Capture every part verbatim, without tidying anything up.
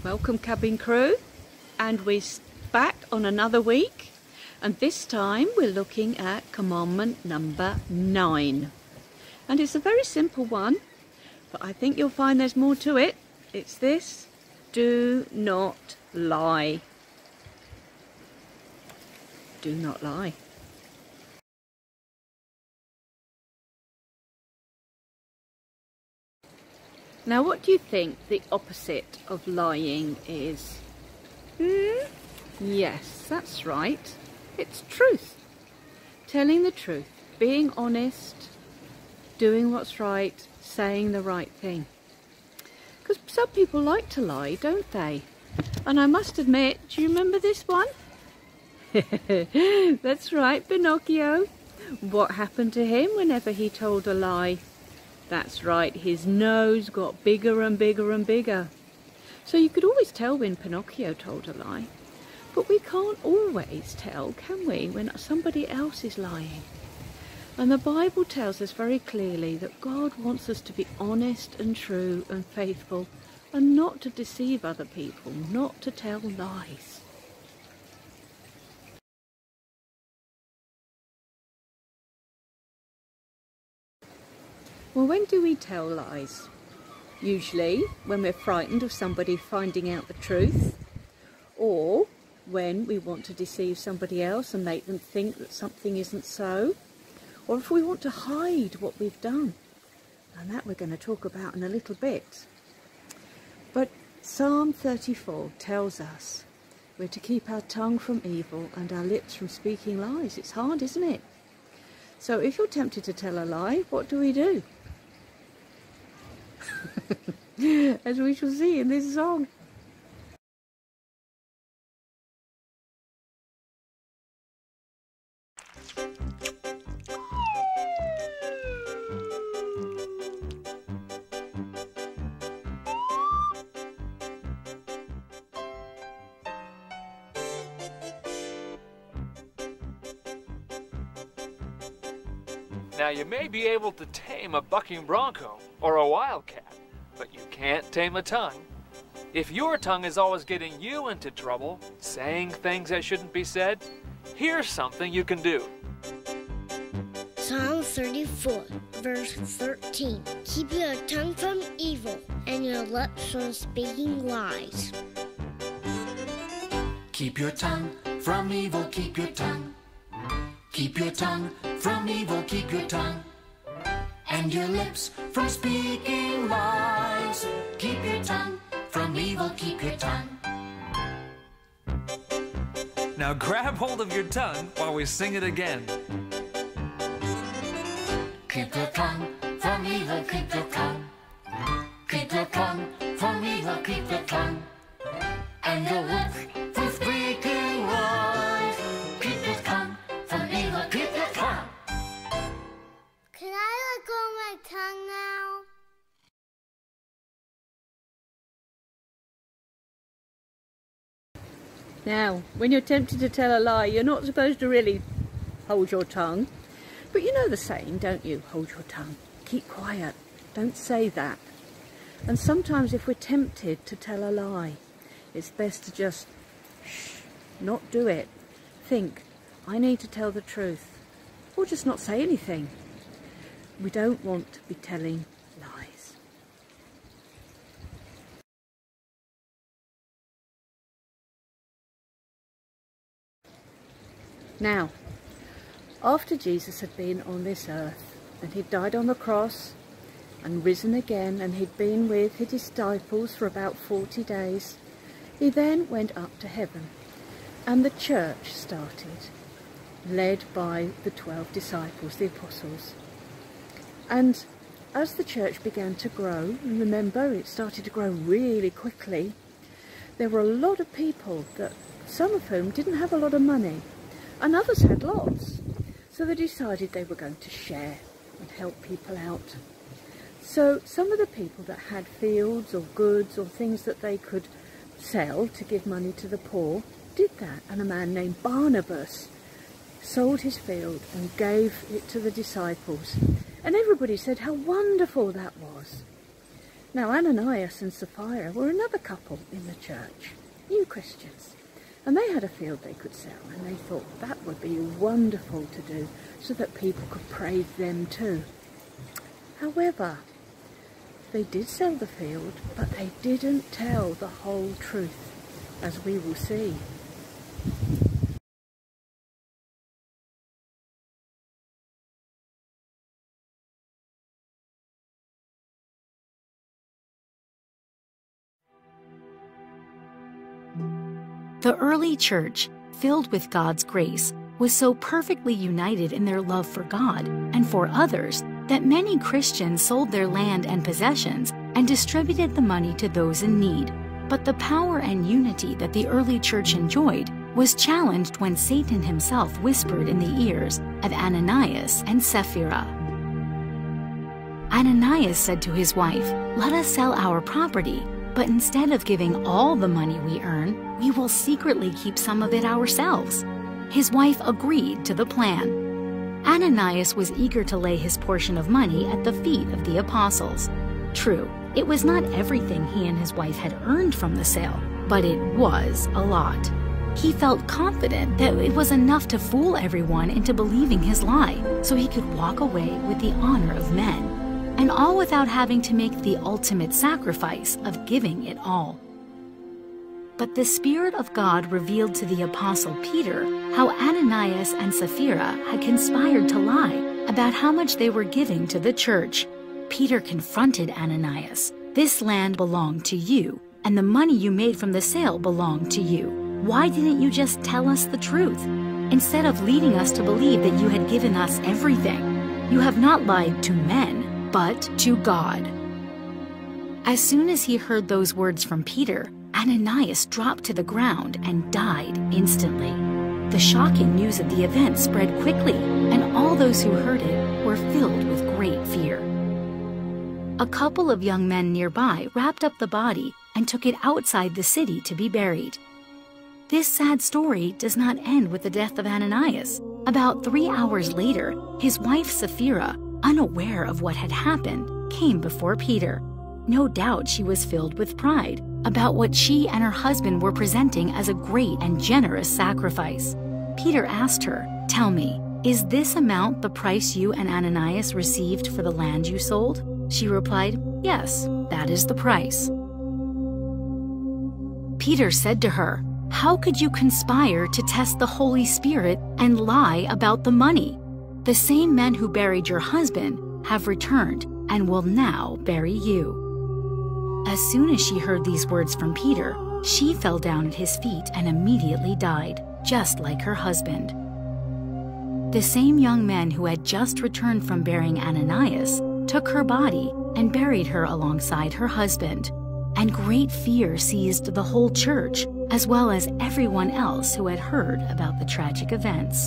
Welcome cabin crew, and we're back on another week, and this time we're looking at commandment number nine, and it's a very simple one, but I think you'll find there's more to it. It's this: do not lie. Do not lie. Now, what do you think the opposite of lying is? Hmm? Yes, that's right. It's truth. Telling the truth, being honest, doing what's right, saying the right thing. Because some people like to lie, don't they? And I must admit, do you remember this one? That's right, Pinocchio. What happened to him whenever he told a lie? That's right, his nose got bigger and bigger and bigger. So you could always tell when Pinocchio told a lie. But we can't always tell, can we, when somebody else is lying? And the Bible tells us very clearly that God wants us to be honest and true and faithful, and not to deceive other people, not to tell lies. Well, when do we tell lies? Usually when we're frightened of somebody finding out the truth, or when we want to deceive somebody else and make them think that something isn't so, or if we want to hide what we've done. And that we're going to talk about in a little bit. But Psalm thirty-four tells us we're to keep our tongue from evil and our lips from speaking lies. It's hard, isn't it? So if you're tempted to tell a lie, what do we do? As we shall see in this song. Now, you may be able to tame a bucking bronco or a wildcat, but you can't tame a tongue. If your tongue is always getting you into trouble, saying things that shouldn't be said, here's something you can do. Psalm thirty-four, verse thirteen. Keep your tongue from evil and your lips from speaking lies. Keep your tongue from evil, keep your tongue. Keep your tongue from evil, keep your tongue. And your lips from speaking lies. Keep your tongue from evil, keep your tongue. Now grab hold of your tongue while we sing it again. Keep your tongue from evil, keep your tongue. Keep your tongue from evil, keep your tongue. And your lips from speaking lies. Keep your tongue from evil, keep your tongue. Can I let go of my tongue now? Now, when you're tempted to tell a lie, you're not supposed to really hold your tongue. But you know the saying, don't you? Hold your tongue. Keep quiet. Don't say that. And sometimes if we're tempted to tell a lie, it's best to just shh, not do it. Think, I need to tell the truth. Or just not say anything. We don't want to be telling lies. Now, after Jesus had been on this earth, and he'd died on the cross and risen again, and he'd been with his disciples for about forty days, he then went up to heaven, and the church started, led by the twelve disciples, the apostles. And as the church began to grow, and remember it started to grow really quickly, there were a lot of people, that some of whom didn't have a lot of money, and others had lots. So they decided they were going to share and help people out. So some of the people that had fields or goods or things that they could sell to give money to the poor did that, and a man named Barnabas sold his field and gave it to the disciples, and everybody said how wonderful that was. Now Ananias and Sapphira were another couple in the church, new Christians, and they had a field they could sell, and they thought that would be wonderful to do so that people could praise them too. However, they did sell the field, but they didn't tell the whole truth, as we will see. The early church, filled with God's grace, was so perfectly united in their love for God and for others that many Christians sold their land and possessions and distributed the money to those in need. But the power and unity that the early church enjoyed was challenged when Satan himself whispered in the ears of Ananias and Sapphira. Ananias said to his wife, "Let us sell our property, but instead of giving all the money we earn, we will secretly keep some of it ourselves." His wife agreed to the plan. Ananias was eager to lay his portion of money at the feet of the apostles. True, it was not everything he and his wife had earned from the sale, but it was a lot. He felt confident that it was enough to fool everyone into believing his lie, so he could walk away with the honor of men, and all without having to make the ultimate sacrifice of giving it all. But the Spirit of God revealed to the Apostle Peter how Ananias and Sapphira had conspired to lie about how much they were giving to the church. Peter confronted Ananias. "This land belonged to you, and the money you made from the sale belonged to you. Why didn't you just tell us the truth? Instead of leading us to believe that you had given us everything, you have not lied to men, but to God." As soon as he heard those words from Peter, Ananias dropped to the ground and died instantly. The shocking news of the event spread quickly, and all those who heard it were filled with great fear. A couple of young men nearby wrapped up the body and took it outside the city to be buried. This sad story does not end with the death of Ananias. About three hours later, his wife Sapphira, unaware of what had happened, came before Peter. No doubt she was filled with pride about what she and her husband were presenting as a great and generous sacrifice. Peter asked her, "Tell me, is this amount the price you and Ananias received for the land you sold?" She replied, "Yes, that is the price." Peter said to her, "How could you conspire to test the Holy Spirit and lie about the money? The same men who buried your husband have returned and will now bury you." As soon as she heard these words from Peter, she fell down at his feet and immediately died, just like her husband. The same young men who had just returned from burying Ananias took her body and buried her alongside her husband, and great fear seized the whole church, as well as everyone else who had heard about the tragic events.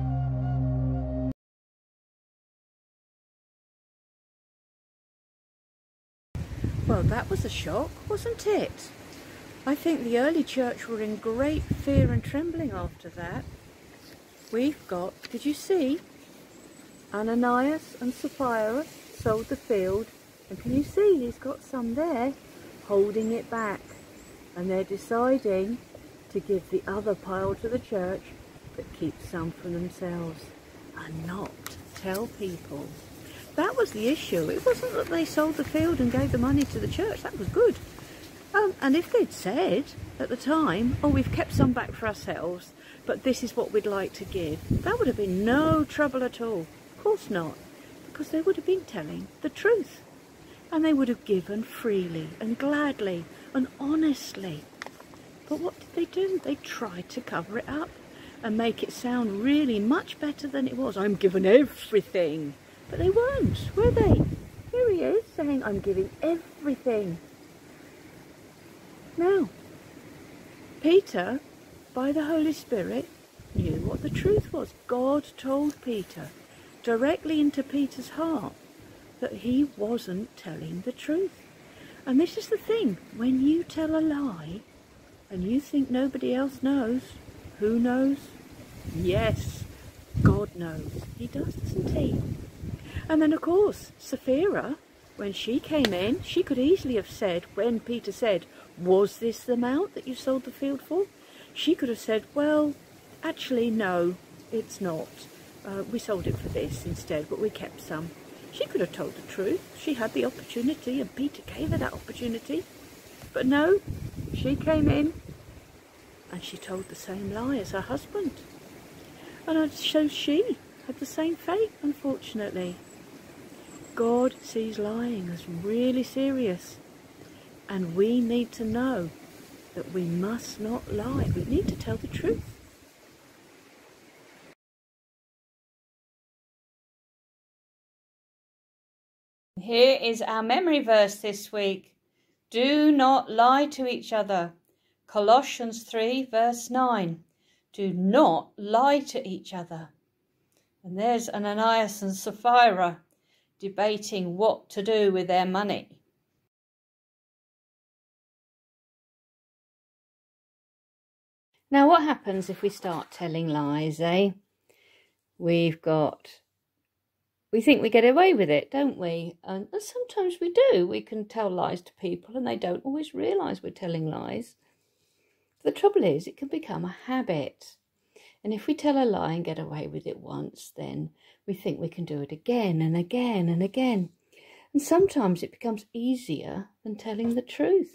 Well, that was a shock, wasn't it? I think the early church were in great fear and trembling after that. We've got, did you see? Ananias and Sapphira sold the field, and can you see he's got some there holding it back, and they're deciding to give the other pile to the church but keep some for themselves and not tell people. That was the issue. It wasn't that they sold the field and gave the money to the church. That was good. Um, and if they'd said at the time, "Oh, we've kept some back for ourselves, but this is what we'd like to give," that would have been no trouble at all. Of course not, because they would have been telling the truth. And they would have given freely and gladly and honestly. But what did they do? They tried to cover it up and make it sound really much better than it was. "I'm giving everything." But they weren't, were they? Here he is saying, "I'm giving everything." Now, Peter, by the Holy Spirit, knew what the truth was. God told Peter, directly into Peter's heart, that he wasn't telling the truth. And this is the thing, when you tell a lie, and you think nobody else knows, who knows? Yes, God knows. He does, doesn't he? And then, of course, Sapphira when she came in, she could easily have said, when Peter said, was this the amount that you sold the field for? She could have said, well, actually, no, it's not. Uh, we sold it for this instead, but we kept some. She could have told the truth. She had the opportunity, and Peter gave her that opportunity. But no, she came in and she told the same lie as her husband. And so she had the same fate, unfortunately. God sees lying as really serious. And we need to know that we must not lie. We need to tell the truth. Here is our memory verse this week. Do not lie to each other. Colossians three verse nine. Do not lie to each other. And there's Ananias and Sapphira debating what to do with their money. Now what happens if we start telling lies, eh? We've got... We think we get away with it, don't we? And sometimes we do. We can tell lies to people and they don't always realise we're telling lies. The trouble is, it can become a habit. And if we tell a lie and get away with it once, then we think we can do it again and again and again. And sometimes it becomes easier than telling the truth.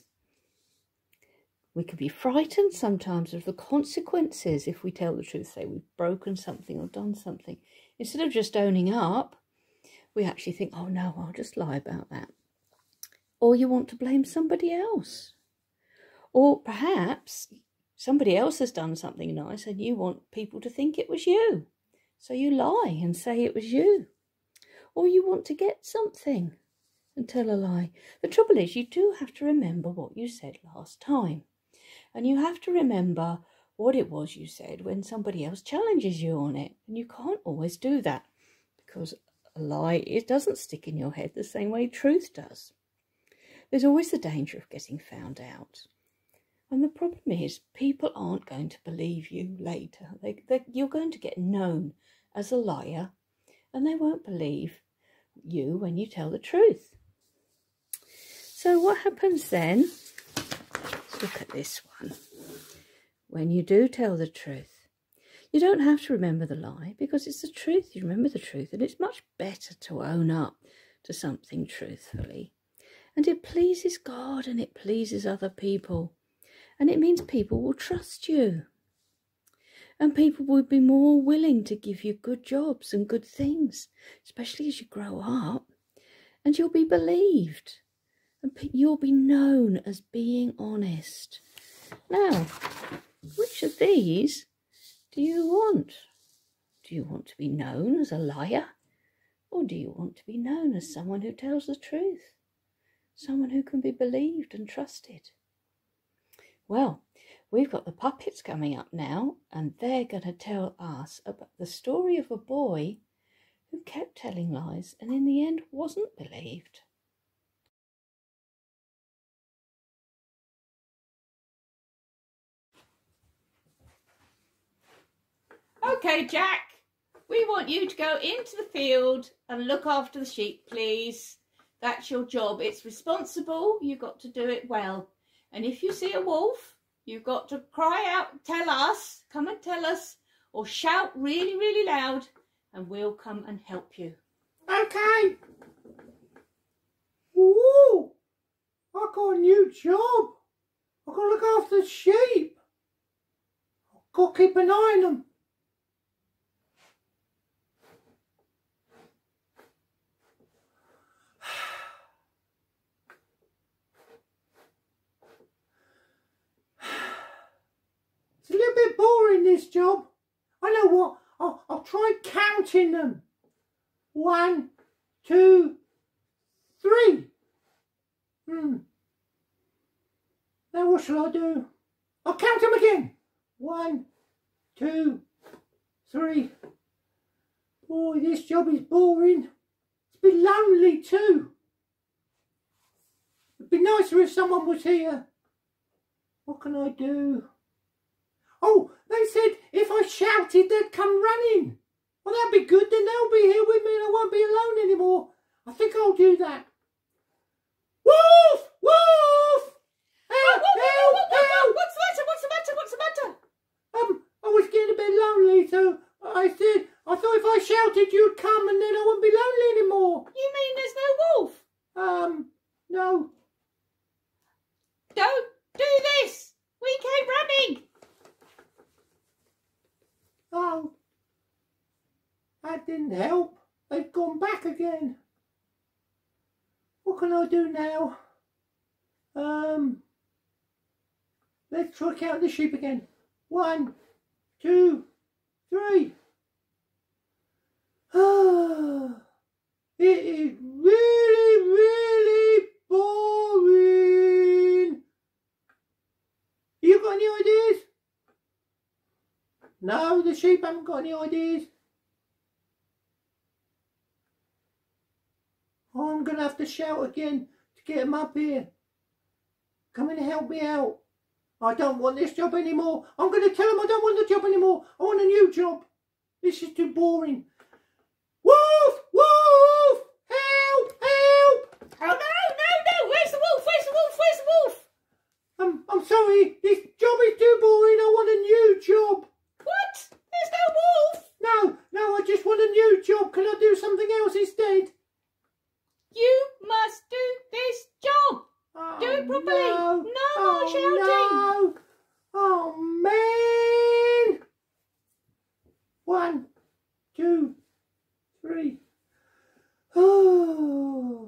We can be frightened sometimes of the consequences if we tell the truth, say we've broken something or done something. Instead of just owning up, we actually think, oh no, I'll just lie about that. Or you want to blame somebody else. Or perhaps somebody else has done something nice and you want people to think it was you. So you lie and say it was you. Or you want to get something and tell a lie. The trouble is, you do have to remember what you said last time. And you have to remember what it was you said when somebody else challenges you on it. And you can't always do that because a lie, it doesn't stick in your head the same way truth does. There's always the danger of getting found out. And the problem is, people aren't going to believe you later. They, they, you're going to get known as a liar, and they won't believe you when you tell the truth. So what happens then? Let's look at this one. When you do tell the truth, you don't have to remember the lie because it's the truth. You remember the truth, and it's much better to own up to something truthfully. And it pleases God and it pleases other people. And it means people will trust you. And people will be more willing to give you good jobs and good things, especially as you grow up. And you'll be believed. And you'll be known as being honest. Now, which of these do you want? Do you want to be known as a liar? Or do you want to be known as someone who tells the truth? Someone who can be believed and trusted? Well, we've got the puppets coming up now, and they're going to tell us about the story of a boy who kept telling lies and in the end wasn't believed. Okay, Jack, we want you to go into the field and look after the sheep, please. That's your job. It's responsible. You've got to do it well. And if you see a wolf, you've got to cry out, tell us, come and tell us, or shout really, really loud, and we'll come and help you. Okay. Ooh, I got a new job. I've got to look after the sheep. I've got to keep an eye on them. It's a little bit boring, this job. I know what, I'll, I'll try counting them. One, two, three. Hmm. Now what shall I do? I'll count them again. One, two, three. Boy, this job is boring. It's a bit lonely too. It'd be nicer if someone was here. What can I do? Oh, they said if I shouted they'd come running. Well, that'd be good, then they'll be here with me and I won't be alone anymore. I think I'll do that. Wolf! Wolf! Help! Whoa, whoa, whoa, Help! whoa, whoa, whoa. Help! What's the matter? What's the matter? What's the matter? Um, I was getting a bit lonely, so I said, I thought if I shouted you'd come and then I wouldn't be lonely anymore. You mean there's no wolf? Um, no. Don't do this. We came running. Oh. That didn't help. They've gone back again. What can I do now? Um, let's try counting the sheep again. One, two, three. Ah, it is really, really boring. You got any ideas? No, the sheep haven't got any ideas. I'm going to have to shout again to get them up here. Come in and help me out. I don't want this job anymore. I'm going to tell them I don't want the job anymore. I want a new job. This is too boring. Wolf! Wolf! Help! Help! Oh, no, no, no. Where's the wolf? Where's the wolf? Where's the wolf? Um, I'm sorry. This job is too boring. I want a new job. What? There's no wolf. No, no, I just want a new job. Can I do something else instead? You must do this job. Oh, Do it properly. No, No more oh, shouting. No. Oh, man. One, two, three. Oh.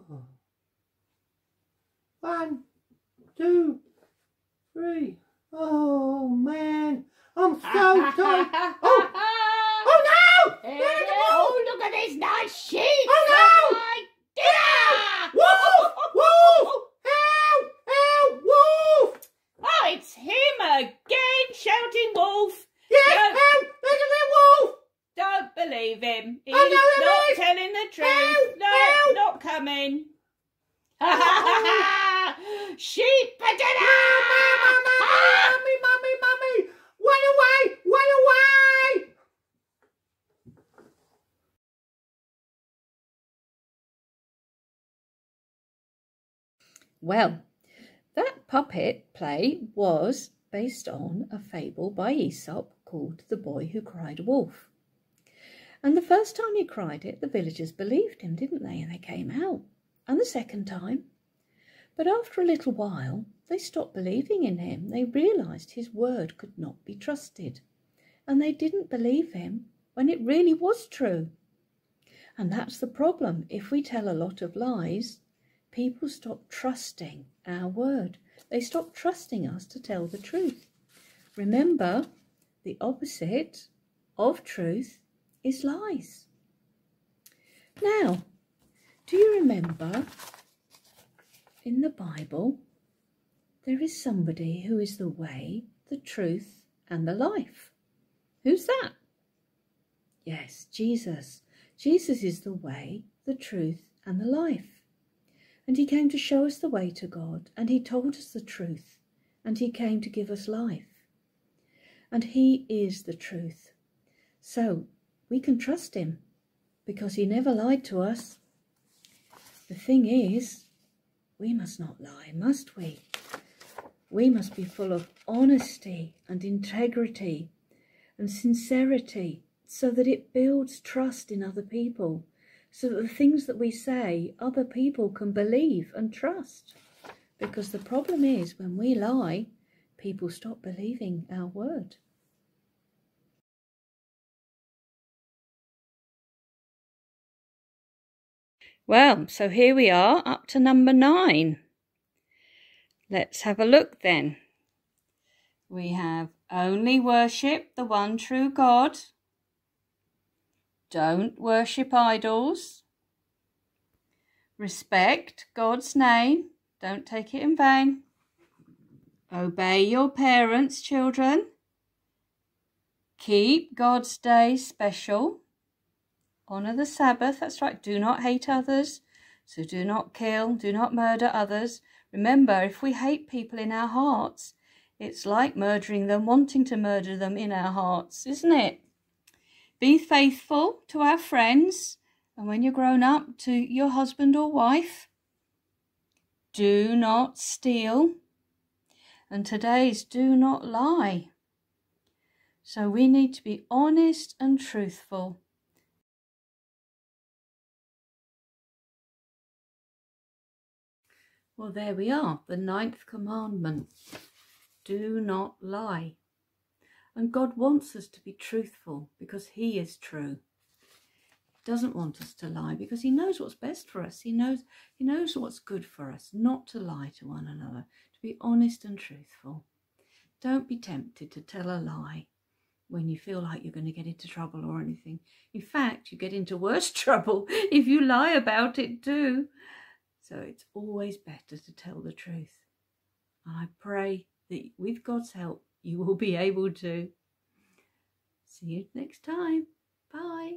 One, two, three. Oh, man. I'm so tired. Oh, oh no! Hey, There's a oh, wolf! look at this nice sheep. Oh, no! My dinner. Wolf! Wolf! Help! Help! Wolf! Oh, it's him again, shouting wolf. Yes, No. help! There's a real wolf! Don't believe him. He's Oh, no, there not is. telling the truth. Help, No, help. not coming. Ha ha ha ha! Sheep for dinner! Mummy, mummy, mummy, mummy! Run away! Run away! Well, that puppet play was based on a fable by Aesop called The Boy Who Cried Wolf. And the first time he cried it, the villagers believed him, didn't they? And they came out. And the second time. But after a little while, they stopped believing in him. They realised his word could not be trusted. And they didn't believe him when it really was true. And that's the problem. If we tell a lot of lies, people stop trusting our word. They stop trusting us to tell the truth. Remember, the opposite of truth is lies. Now, do you remember in the Bible, there is somebody who is the way, the truth, and the life? Who's that? Yes, Jesus. Jesus is the way, the truth, and the life. And he came to show us the way to God, and he told us the truth, and he came to give us life. And he is the truth. So we can trust him, because he never lied to us. The thing is, we must not lie, must we? We must be full of honesty and integrity and sincerity, so that it builds trust in other people, so that the things that we say, other people can believe and trust. Because the problem is, when we lie, people stop believing our word. Well, so here we are, up to number nine. Let's have a look then. We have only worship the one true God. Don't worship idols. Respect God's name. Don't take it in vain. Obey your parents, children. Keep God's day special. Honour the Sabbath. That's right. Do not hate others. So do not kill. Do not murder others. Remember, if we hate people in our hearts, it's like murdering them, wanting to murder them in our hearts, isn't it? Be faithful to our friends, and when you're grown up, to your husband or wife. do not steal. And today's do not lie. So we need to be honest and truthful. Well, there we are, the ninth commandment. Do not lie. And God wants us to be truthful because he is true. He doesn't want us to lie because he knows what's best for us. He knows, he knows what's good for us, not to lie to one another, to be honest and truthful. Don't be tempted to tell a lie when you feel like you're going to get into trouble or anything. In fact, you get into worse trouble if you lie about it too. So it's always better to tell the truth. And I pray that with God's help, you will be able to. See you next time. Bye.